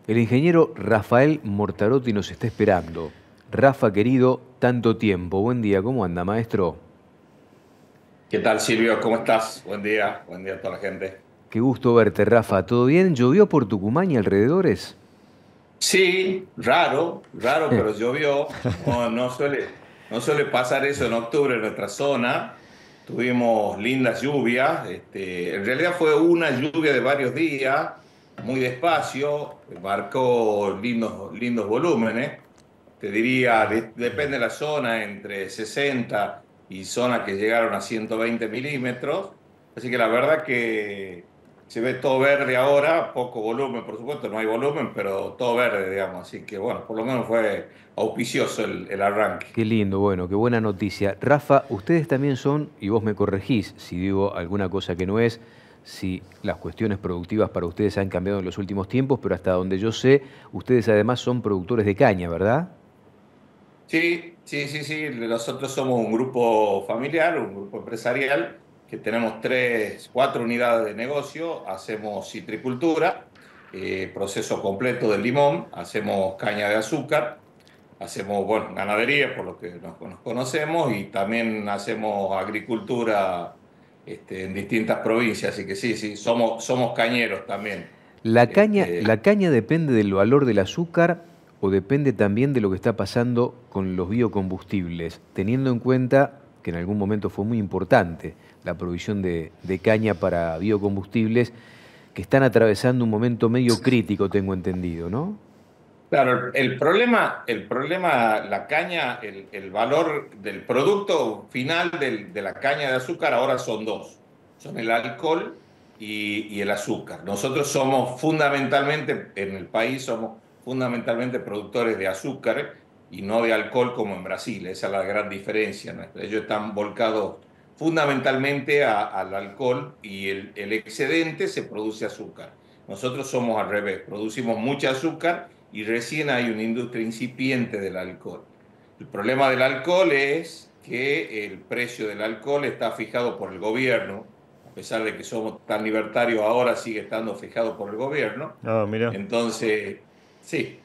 El ingeniero Rafael Mortarotti nos está esperando. Rafa, querido, tanto tiempo. Buen día, ¿cómo anda, maestro? ¿Qué tal, Silvio? ¿Cómo estás? Buen día a toda la gente. Qué gusto verte, Rafa. ¿Todo bien? ¿Llovió por Tucumán y alrededores? Sí, raro, pero llovió. No suele pasar eso en octubre en nuestra zona. Tuvimos lindas lluvias. En realidad fue una lluvia de varios días, muy despacio, marcó lindos volúmenes. Te diría, depende de la zona, entre 60 y zonas que llegaron a 120 milímetros. Así que la verdad que se ve todo verde ahora, poco volumen, por supuesto, no hay volumen, pero todo verde, digamos. Así que bueno, por lo menos fue auspicioso el arranque. Qué lindo, bueno, qué buena noticia. Rafa, ustedes también son, y vos me corregís si digo alguna cosa que no es, si las cuestiones productivas para ustedes han cambiado en los últimos tiempos, pero hasta donde yo sé, ustedes además son productores de caña, ¿verdad? Sí. Nosotros somos un grupo familiar, un grupo empresarial, que tenemos cuatro unidades de negocio. Hacemos citricultura, proceso completo del limón, hacemos caña de azúcar, hacemos, bueno, ganadería, por lo que nos conocemos, y también hacemos agricultura, en distintas provincias. Así que sí, somos cañeros también. Este, La caña depende del valor del azúcar o depende también de lo que está pasando con los biocombustibles, teniendo en cuenta que en algún momento fue muy importante la provisión de caña para biocombustibles que están atravesando un momento medio crítico, tengo entendido, ¿no? Claro, el problema, la caña, el valor del producto final de la caña de azúcar ahora son dos, son el alcohol y el azúcar. Nosotros somos fundamentalmente, en el país somos fundamentalmente productores de azúcar y no de alcohol como en Brasil. Esa es la gran diferencia nuestra. Ellos están volcados fundamentalmente al alcohol, y el excedente se produce azúcar. Nosotros somos al revés, producimos mucha azúcar y recién hay una industria incipiente del alcohol. El problema del alcohol es que el precio del alcohol está fijado por el gobierno. A pesar de que somos tan libertarios ahora, sigue estando fijado por el gobierno. Ah, mira. Entonces, sí.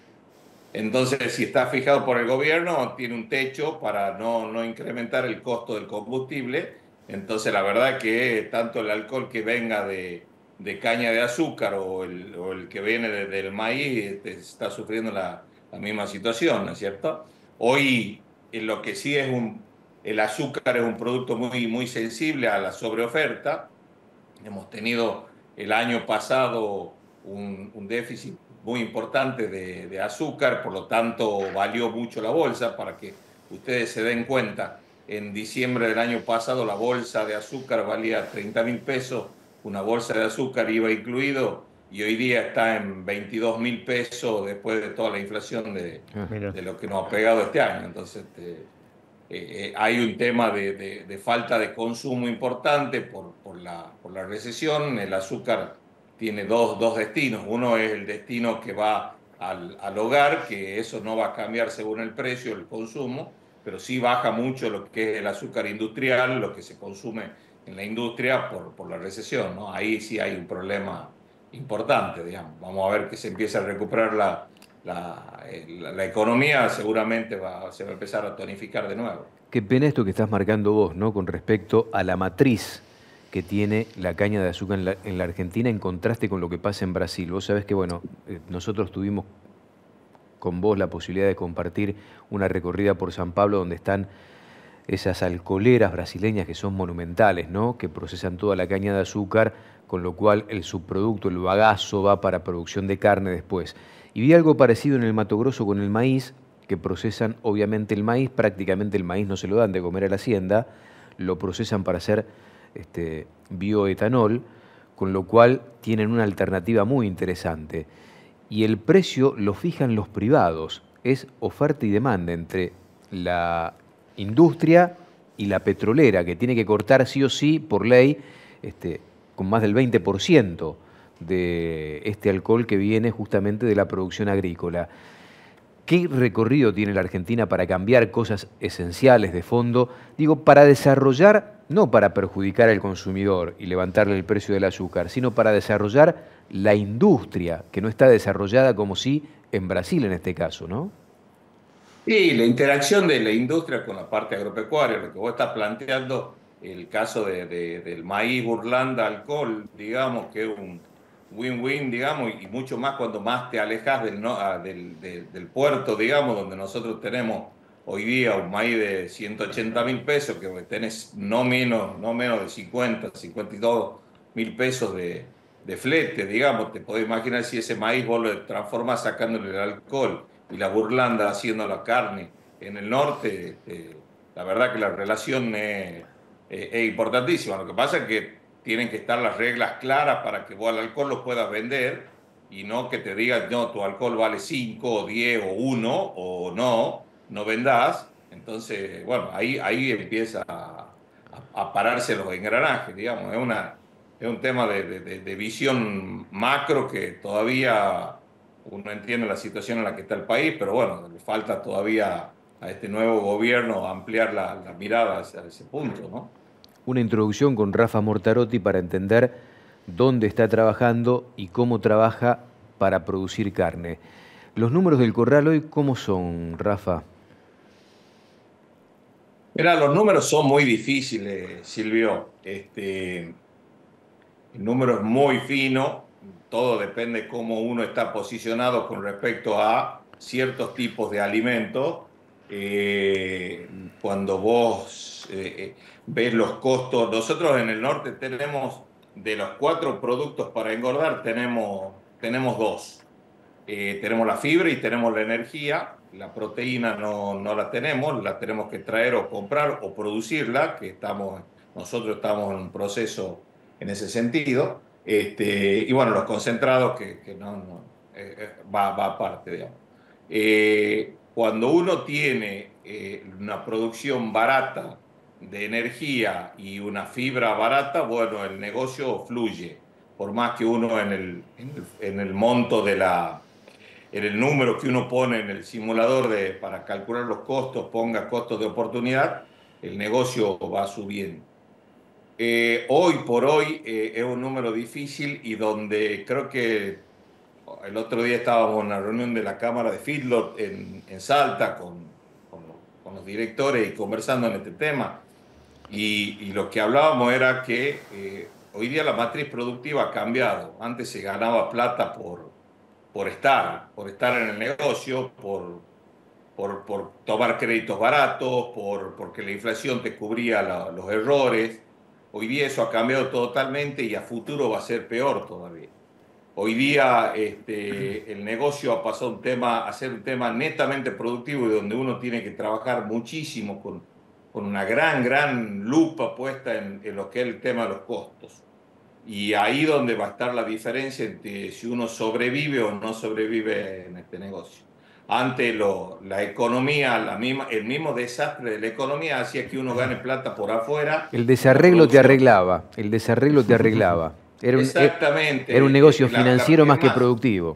Entonces, si está fijado por el gobierno, tiene un techo para no incrementar el costo del combustible. Entonces, la verdad que tanto el alcohol que venga de caña de azúcar o el que viene del maíz, está sufriendo la misma situación, ¿no es cierto? Hoy, en lo que sí el azúcar es un producto muy sensible a la sobreoferta. Hemos tenido el año pasado un déficit muy importante de azúcar, por lo tanto valió mucho la bolsa. Para que ustedes se den cuenta, en diciembre del año pasado la bolsa de azúcar valía 30.000 pesos, una bolsa de azúcar iba incluido, y hoy día está en 22.000 pesos después de toda la inflación de, Ah. Mira. de lo que nos ha pegado este año. Entonces, hay un tema de falta de consumo importante por la recesión. El azúcar tiene dos destinos. Uno es el destino que va al hogar, que eso no va a cambiar según el precio, el consumo, pero sí baja mucho lo que es el azúcar industrial, lo que se consume en la industria por la recesión, ¿no? Ahí sí hay un problema importante, digamos. Vamos a ver que se empieza a recuperar la economía. Seguramente se va a empezar a tonificar de nuevo. Qué pena esto que estás marcando vos, ¿no? Con respecto a la matriz que tiene la caña de azúcar en la Argentina en contraste con lo que pasa en Brasil. Vos sabés que, bueno, nosotros tuvimos con vos la posibilidad de compartir una recorrida por San Pablo donde están esas alcoholeras brasileñas que son monumentales, ¿no? Que procesan toda la caña de azúcar, con lo cual el subproducto, el bagazo, va para producción de carne después. Y vi algo parecido en el Mato Grosso con el maíz, que procesan obviamente el maíz, prácticamente el maíz no se lo dan de comer a la hacienda, lo procesan para hacer bioetanol, con lo cual tienen una alternativa muy interesante. Y el precio lo fijan los privados, es oferta y demanda entre la industria y la petrolera, que tiene que cortar sí o sí, por ley, este, con más del 20% de este alcohol que viene justamente de la producción agrícola. ¿Qué recorrido tiene la Argentina para cambiar cosas esenciales de fondo? Digo, para desarrollar, no para perjudicar al consumidor y levantarle el precio del azúcar, sino para desarrollar la industria, que no está desarrollada como sí en Brasil en este caso, ¿no? Y la interacción de la industria con la parte agropecuaria, lo que vos estás planteando, el caso del maíz burlanda alcohol, digamos, que es un win-win, digamos, y mucho más cuando más te alejas del, no, del puerto, digamos, donde nosotros tenemos hoy día un maíz de 180.000 pesos, que tenés no menos de 52.000 pesos de flete, digamos, te podés imaginar si ese maíz vos lo transformás sacándole el alcohol y la burlanda haciendo la carne en el norte, la verdad que la relación es importantísima. Lo que pasa es que tienen que estar las reglas claras para que vos al alcohol lo puedas vender y no que te digan, no, tu alcohol vale 5 o 10 o 1 o no, no vendás. Entonces, bueno, ahí empieza a pararse los engranajes, digamos. Es un tema de visión macro que todavía uno entiende la situación en la que está el país, pero bueno, le falta todavía a este nuevo gobierno ampliar la mirada hacia ese punto, ¿no? Una introducción con Rafa Mortarotti para entender dónde está trabajando y cómo trabaja para producir carne. Los números del corral hoy, ¿cómo son, Rafa? Mira, los números son muy difíciles, Silvio. El número es muy fino, todo depende cómo uno está posicionado con respecto a ciertos tipos de alimentos. Cuando vos ves los costos, nosotros en el norte tenemos, de los 4 productos para engordar, tenemos 2. Tenemos la fibra y tenemos la energía. La proteína no la tenemos que traer o comprar o producirla, nosotros estamos en un proceso en ese sentido. Y bueno, los concentrados que va aparte, digamos. Cuando uno tiene una producción barata de energía y una fibra barata, bueno, el negocio fluye. Por más que uno en el monto en el número que uno pone en el simulador para calcular los costos, ponga costos de oportunidad, el negocio va subiendo. Hoy por hoy es un número difícil y donde creo que el otro día estábamos en una reunión de la Cámara de Feedlot en Salta con los directores y conversando en este tema. Y lo que hablábamos era que hoy día la matriz productiva ha cambiado. Antes se ganaba plata por estar en el negocio, por tomar créditos baratos, porque la inflación te cubría los errores. Hoy día eso ha cambiado totalmente y a futuro va a ser peor todavía. Hoy día el negocio ha pasado a ser un tema netamente productivo y donde uno tiene que trabajar muchísimo con una gran lupa puesta en lo que es el tema de los costos. Y ahí donde va a estar la diferencia entre si uno sobrevive o no sobrevive en este negocio. Antes la economía, el mismo desastre de la economía hacía que uno gane plata por afuera El y la desarreglo te producción. arreglaba, el desarreglo te arreglaba. Era un Exactamente. negocio financiero Es más que más, productivo.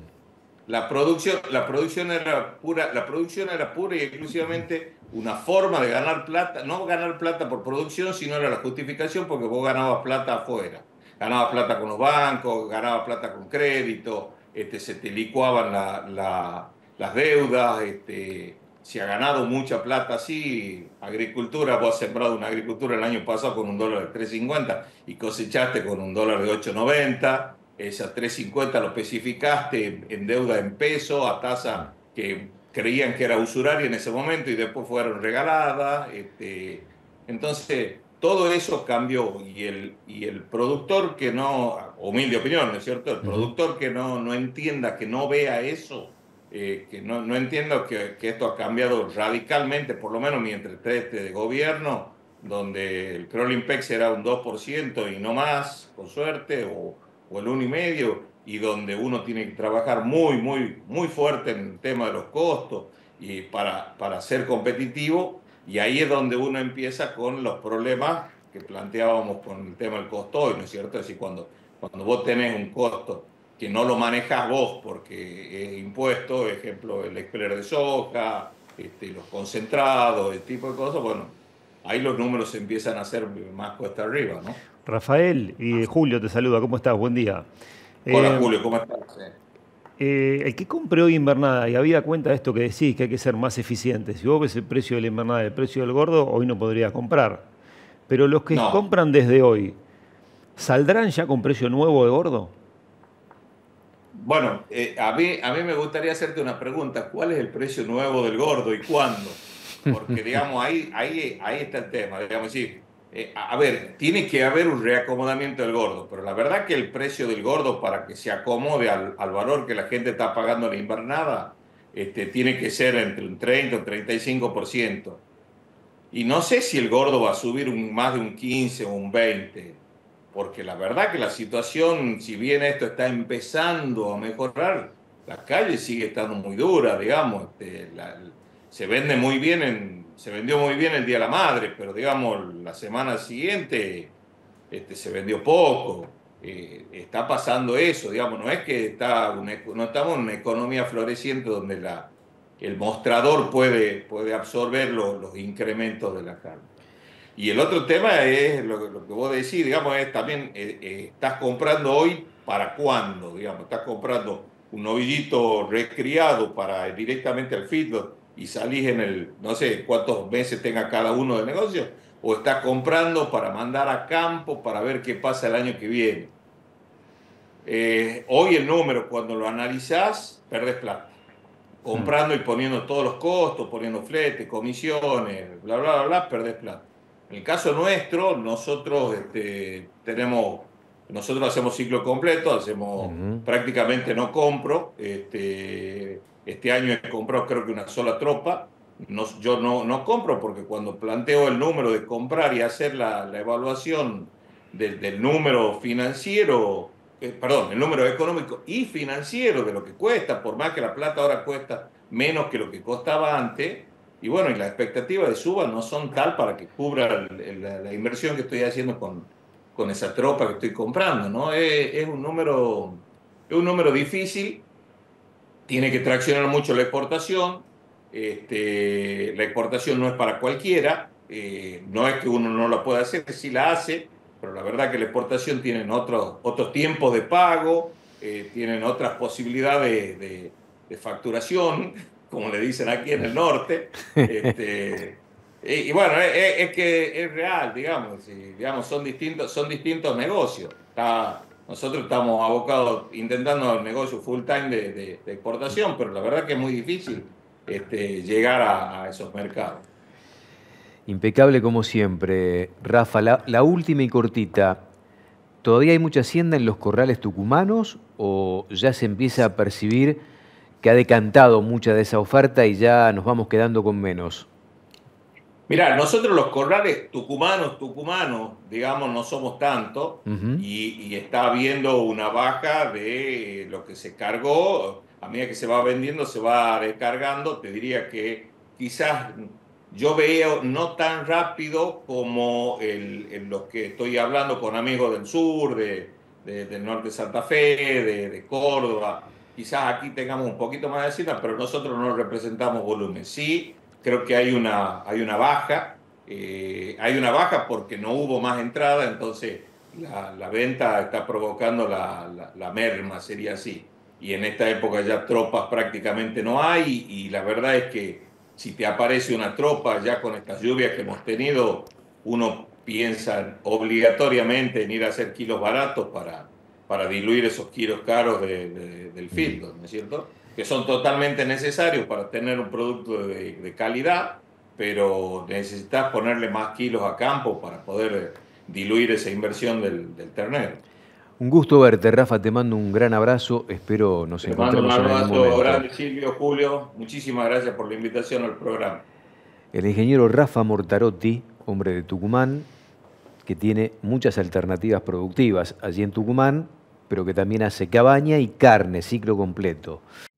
la producción era pura y exclusivamente una forma de ganar plata, no ganar plata por producción, sino era la justificación porque vos ganabas plata afuera. Ganabas plata con los bancos, ganabas plata con crédito, se te licuaban las deudas, se ha ganado mucha plata así. Agricultura, vos has sembrado una agricultura el año pasado con $1 de 3.50 y cosechaste con $1 de 8.90. Esas 3.50 lo especificaste en deuda en peso a tasa que creían que era usuraria en ese momento y después fueron regaladas. Entonces, todo eso cambió y el productor que no, humilde opinión, ¿no es cierto? El Ujú. productor que no entienda, que no vea eso, que no entienda que esto ha cambiado radicalmente, por lo menos mientras esté de gobierno, donde el crawling pex era un 2% y no más, con suerte, o el 1,5%, y donde uno tiene que trabajar muy fuerte en el tema de los costos y para ser competitivo, y ahí es donde uno empieza con los problemas que planteábamos con el tema del costo hoy, ¿no es cierto? Es decir, cuando vos tenés un costo que no lo manejas vos porque es impuesto, ejemplo, el expeler de soja, los concentrados, el tipo de cosas, bueno, ahí los números se empiezan a hacer más cuesta arriba, ¿no? Rafael y Julio te saluda, ¿cómo estás? Buen día. Hola Eh, Julio, ¿cómo estás? el que compre hoy invernada y había cuenta de esto que decís, que hay que ser más eficientes. Si vos ves el precio de la invernada y el precio del gordo, hoy no podría comprar. Pero los que No, compran desde hoy, ¿saldrán ya con precio nuevo de gordo? bueno, a mí me gustaría hacerte una pregunta. ¿Cuál es el precio nuevo del gordo y cuándo? Porque, digamos, ahí está el tema. Digamos, sí, a ver, tiene que haber un reacomodamiento del gordo, pero la verdad que el precio del gordo para que se acomode al valor que la gente está pagando en la invernada, tiene que ser entre un 30 o un 35%. Y no sé si el gordo va a subir más de un 15 o un 20, porque la verdad que la situación, si bien esto está empezando a mejorar, la calle sigue estando muy dura, digamos. Se vendió muy bien el Día de la Madre, pero digamos, la semana siguiente se vendió poco. Está pasando eso, digamos, no es que no estamos en una economía floreciente donde el mostrador puede absorber los incrementos de la carne. Y el otro tema es lo que vos decís, digamos, es también, estás comprando hoy para cuándo, digamos, estás comprando un novillito recriado para directamente al feedlot y salís no sé cuántos meses tenga cada uno de negocio, o estás comprando para mandar a campo para ver qué pasa el año que viene. Hoy el número, cuando lo analizás, perdés plata. Mm. Comprando y poniendo todos los costos, poniendo flete, comisiones, bla, bla, bla, bla, perdés plata. En el caso nuestro, nosotros hacemos ciclo completo, Ujú. prácticamente no compro. Este año he comprado creo que una sola tropa. Yo no compro porque cuando planteo el número de comprar y hacer la evaluación del número financiero, perdón, el número económico y financiero de lo que cuesta, por más que la plata ahora cuesta menos que lo que costaba antes, y bueno, y las expectativas de suba no son tal para que cubra la inversión que estoy haciendo con esa tropa que estoy comprando, ¿no? Es un número difícil, tiene que traccionar mucho la exportación. La exportación no es para cualquiera, no es que uno no la pueda hacer, sí la hace, pero la verdad que la exportación tienen otros tiempos de pago, tienen otras posibilidades de facturación, como le dicen aquí en el norte. Y bueno, es que es real, digamos, digamos son distintos negocios. Nosotros estamos abocados intentando el negocio full time de exportación, pero la verdad que es muy difícil llegar a esos mercados. Impecable como siempre. Rafa, la última y cortita. ¿Todavía hay mucha hacienda en los corrales tucumanos o ya se empieza a percibir que ha decantado mucha de esa oferta y ya nos vamos quedando con menos? Mirá, nosotros los corrales tucumanos, digamos, no somos tantos Ujú. y está habiendo una baja de lo que se cargó. A medida que se va vendiendo, se va descargando. Te diría que quizás yo veo no tan rápido como los que estoy hablando con amigos del sur, del norte de Santa Fe, de Córdoba. Quizás aquí tengamos un poquito más de hacienda, pero nosotros no representamos volumen. Sí, creo que hay una baja. Hay una baja porque no hubo más entrada, entonces la venta está provocando la merma, sería así. Y en esta época ya tropas prácticamente no hay, y la verdad es que si te aparece una tropa ya con estas lluvias que hemos tenido, uno piensa obligatoriamente en ir a hacer kilos baratos para diluir esos kilos caros del Mm. filtro, ¿no es cierto? Que son totalmente necesarios para tener un producto de calidad, pero necesitas ponerle más kilos a campo para poder diluir esa inversión del ternero. Un gusto verte, Rafa. Te mando un gran abrazo. Espero nos Te mando un encontremos en algún abrazo momento. grande, Silvio, Julio. Muchísimas gracias por la invitación al programa. El ingeniero Rafa Mortarotti, hombre de Tucumán, que tiene muchas alternativas productivas allí en Tucumán, pero que también hace cabaña y carne, ciclo completo.